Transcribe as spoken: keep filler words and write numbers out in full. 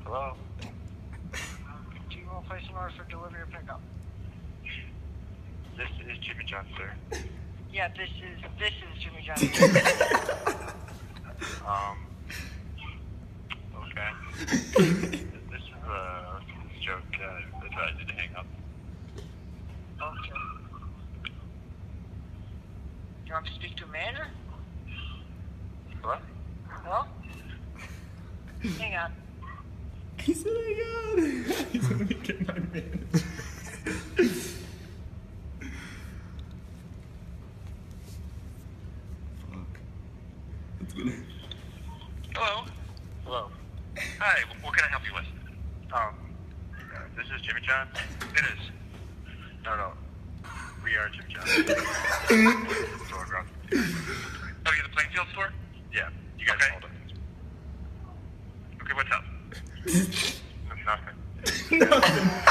Hello? Do you want to place an order for delivery or pickup? This is Jimmy John, sir. Yeah, this is this is Jimmy John. um. Okay. This is uh this is a joke. Uh, I tried to hang up. Okay. You want to speak to a manager? Hello? Hello? Hang on. He said, hang on. He's gonna get my manager. Fuck. It's gonna... Hello? Hello. Hi, what can I help you with? Um, uh, this is Jimmy John? It is. No, no. We are Jimmy John. Store, bro. Oh, you're the Plainfield store? Yeah. You guys okay. Hold it. Okay, what's up? Nothing.